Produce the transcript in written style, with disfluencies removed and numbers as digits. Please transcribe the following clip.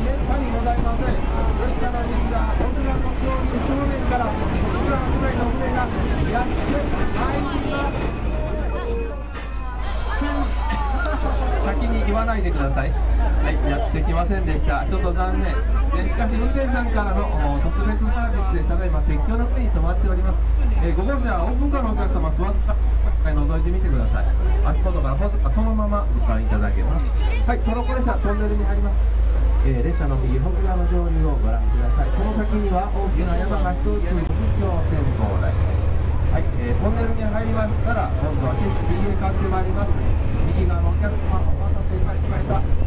めったにございません。ですからですが、僕らの競技正面から僕らの船の船がやってまいります。先に言わないでください。はい、やってきませんでした。ちょっと残念。しかし運転手さんからの特別サービスでただいま鉄橋の上に停まっております。5号車オープンカーのお客様座った覗いてみてください。足元からそのままご覧いただけます。はい、トロッコ列車トンネルに入ります。列車の右北側の上流をご覧ください。その先には大きな山が一つ仏教展望台。はい、トンネルに入りましたら今度は景色右へ変わってまいります。右側のお客様お待たせいたしました。